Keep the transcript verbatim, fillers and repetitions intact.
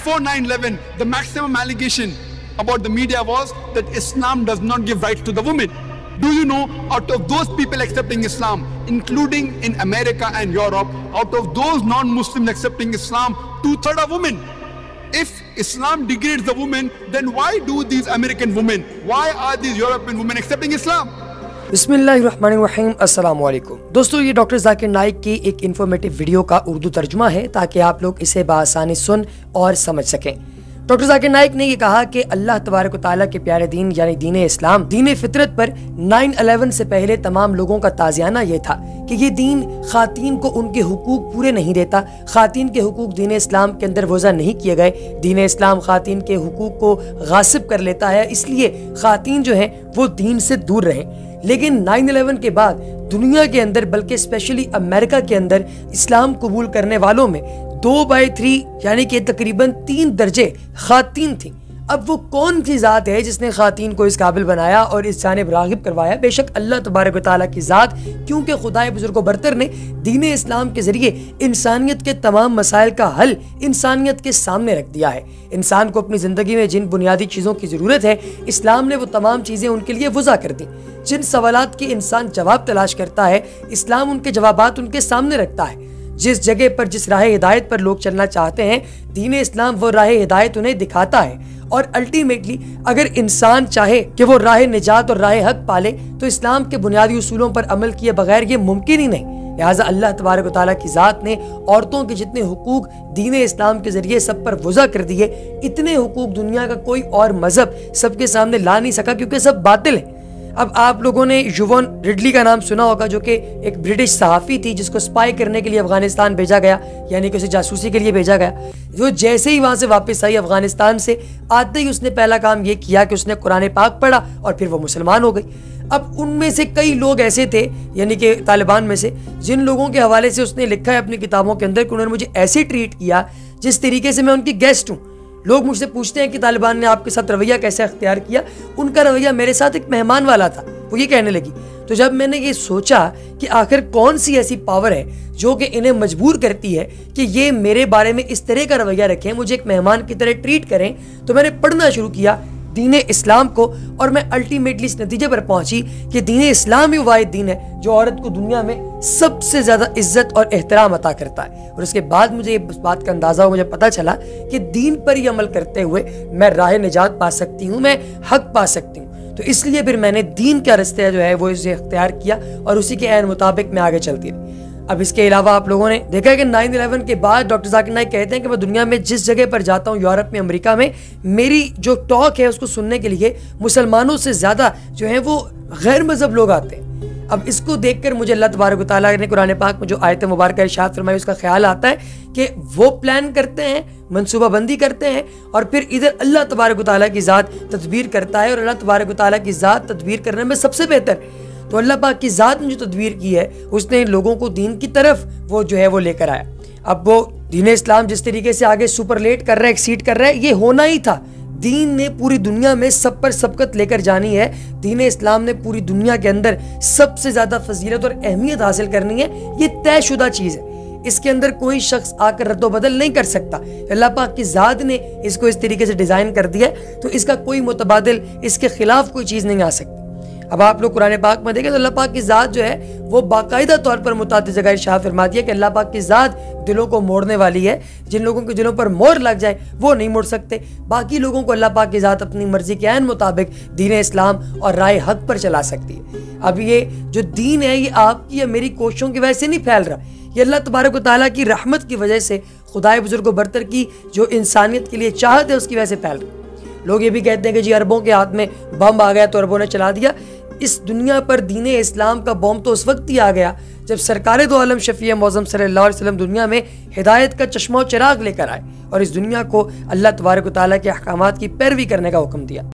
before nine eleven, the maximum allegation about the media was that Islam does not give rights to the women. Do you know, out of those people accepting Islam, including in America and Europe, out of those non-Muslims accepting Islam, two-thirds are women. If Islam degrades the women, then why do these American women, why are these European women accepting Islam? بسم اللہ الرحمن الرحیم. السلام علیکم دوستو، یہ doctor Zakir Naik کی ایک informative video کا اردو ترجمہ ہے تاکہ آپ لوگ اسے بآسانی سن اور سمجھ سکیں. ڈاکٹر ذاکر نائک نے یہ کہا کہ اللہ تبارک و تعالیٰ کے پیارے دین یعنی دین اسلام، دین فطرت پر نائن الیون سے پہلے تمام لوگوں کا تازیانہ یہ تھا کہ یہ دین خواتین کو ان کے حقوق پورے نہیں دیتا. خواتین کے حقوق دین اسلام کے اندر وضع نہیں کیے گئے. دین اسلام خواتین کے حقوق کو غاصب کر لیتا ہے، اس لیے خواتین جو ہیں وہ دین سے دور رہیں. لیکن نائن الیون کے بعد دنیا کے اندر، بلکہ اسپیشلی امریکہ کے اندر، اسلام قبول کرنے والوں میں دو بائی تھری یعنی کہ تقریباً تین درجے خواتین تھیں. اب وہ کون سی ذات ہے جس نے خواتین کو اس قابل بنایا اور اس جانب راغب کروایا؟ بے شک اللہ تبارک و تعالیٰ کی ذات، کیونکہ خدائے بزرگ و برتر نے دین اسلام کے ذریعے انسانیت کے تمام مسائل کا حل انسانیت کے سامنے رکھ دیا ہے. انسان کو اپنی زندگی میں جن بنیادی چیزوں کی ضرورت ہے، اسلام نے وہ تمام چیزیں ان کے لیے وضع کر دیں. جن سوالات کے انسان جواب تلاش کرتا ہے، اسلام ان کے جوابات ان کے سامنے رکھتا ہے. جس جگہ پر جس راہ ہدایت پر لوگ چلنا چاہتے ہیں، دین اسلام وہ راہ ہدایت انہیں دکھاتا ہے. اور الٹیمیٹلی اگر انسان چاہے کہ وہ راہ نجات اور راہ حق پالے تو اسلام کے بنیادی اصولوں پر عمل کیے بغیر یہ ممکن ہی نہیں. لہٰذا اللہ تبارک و تعالیٰ کی ذات نے عورتوں کے جتنے حقوق دین اسلام کے ذریعے سب پر وضع کر دیے، اتنے حقوق دنیا کا کوئی اور مذہب سب کے سامنے لا نہیں سکا، کیونکہ سب باطل ہیں. اب آپ لوگوں نے یوون ریڈلی کا نام سنا ہوگا، جو کہ ایک برٹش صحافی تھی جس کو سپائی کرنے کے لیے افغانستان بھیجا گیا، یعنی کہ اسے جاسوسی کے لیے بھیجا گیا. جو جیسے ہی وہاں سے واپس آئی افغانستان سے، آتے ہی اس نے پہلا کام یہ کیا کہ اس نے قرآن پاک پڑھا اور پھر وہ مسلمان ہو گئی. اب ان میں سے کئی لوگ ایسے تھے، یعنی کہ طالبان میں سے، جن لوگوں کے حوالے سے اس نے لکھا ہے اپنی کتابوں کے اندر کہ انہوں نے مجھے ایسے ٹریٹ کیا جس طریقے سے میں ان کی گیسٹ ہوں. لوگ مجھ سے پوچھتے ہیں کہ طالبان نے آپ کے ساتھ رویہ کیسے اختیار کیا؟ ان کا رویہ میرے ساتھ ایک مہمان والا تھا. وہ یہ کہنے لگی. تو جب میں نے یہ سوچا کہ آخر کون سی ایسی پاور ہے جو کہ انہیں مجبور کرتی ہے کہ یہ میرے بارے میں اس طرح کا رویہ رکھیں، مجھے ایک مہمان کی طرح ٹریٹ کریں، تو میں نے پڑھنا شروع کیا دین اسلام کو، اور میں الٹیمیٹلی اس نتیجے پر پہنچی کہ دین اسلام ہی واحد دین ہے جو عورت کو دنیا میں سب سے زیادہ عزت اور احترام عطا کرتا ہے. اور اس کے بعد مجھے اس بات کا اندازہ ہوا، مجھے پتہ چلا کہ دین پر ہی عمل کرتے ہوئے میں راہ نجات پا سکتی ہوں، میں حق پا سکتی ہوں. تو اس لیے پھر میں نے دین کا رستہ جو ہے وہ اسے اختیار کیا اور اسی کے عین مطابق میں آگے چلتی رہی. اب اس کے علاوہ آپ لوگوں نے دیکھا کہ نائن الیون کے بعد ڈاکٹر ذاکر نائک کہتے ہیں کہ میں دنیا میں جس جگہ پر جاتا ہوں، یورپ میں، امریکہ میں، میری جو ٹاک ہے اس کو سننے کے لیے مسلمانوں سے زیادہ جو ہیں وہ غیر مذہب لوگ آتے ہیں. اب اس کو دیکھ کر مجھے اللہ تبارک و تعالیٰ نے قرآن پاک میں جو آیت مبارکہ ارشاد فرمائی اس کا خیال آتا ہے کہ وہ پلان کرتے ہیں، منصوبہ بندی کرتے ہیں، اور پھر ادھر اللہ تبارک و تعالیٰ کی ذات تدبیر کرتا ہے، اور اللہ تبارک و تعالیٰ کی ذات تدبیر کرنے میں سب سے بہتر. تو اللہ پاک کی ذات نے جو تدبیر کی ہے اس نے لوگوں کو دین کی طرف وہ جو ہے وہ لے کر آیا. اب وہ دین اسلام جس طریقے سے آگے سپرلیٹ کر رہا ہے، ایکسیڈ کر رہا ہے، یہ ہونا ہی تھا. دین نے پوری دنیا میں سب پر سبقت لے کر جانی ہے. دین اسلام نے پوری دنیا کے اندر سب سے زیادہ فضیلت اور اہمیت حاصل کرنی ہے. یہ طے شدہ چیز ہے، اس کے اندر کوئی شخص آ کر رد و بدل نہیں کر سکتا. اللہ پاک کی ذات نے اس کو اس طریقے سے ڈیزائن کر دیا ہے، تو اس کا کوئی متبادل، اس کے خلاف کوئی چیز نہیں آ سکتی. اب آپ لوگ قرآن پاک میں دیکھیں تو اللہ پاک کی ذات جو ہے وہ باقاعدہ طور پر متعدد جگہ ارشاد فرماتی ہے کہ اللہ پاک کی ذات دلوں کو موڑنے والی ہے. جن لوگوں کے دلوں پر مور لگ جائے وہ نہیں موڑ سکتے. باقی لوگوں کو اللہ پاک کی ذات اپنی مرضی کے عین مطابق دین اسلام اور رائے حق پر چلا سکتی ہے. اب یہ جو دین ہے یہ آپ کی یا میری کوششوں کی وجہ سے نہیں پھیل رہا، یہ اللہ تبارک و تعالیٰ کی رحمت کی وجہ سے، خدائے بزرگ و برتر کی جو انسانیت کے لیے چاہت ہے اس کی وجہ سے پھیل رہا. لوگ یہ بھی کہتے ہیں کہ جی عربوں کے ہاتھ میں بم آ گیا تو عربوں نے چلا دیا. اس دنیا پر دین اسلام کا بوم تو اس وقت ہی آ گیا جب سرکار دو عالم شفیع معظم صلی اللہ علیہ وسلم دنیا میں ہدایت کا چشمہ و چراغ لے کر آئے اور اس دنیا کو اللہ تبارک و تعالیٰ کے احکامات کی پیروی کرنے کا حکم دیا.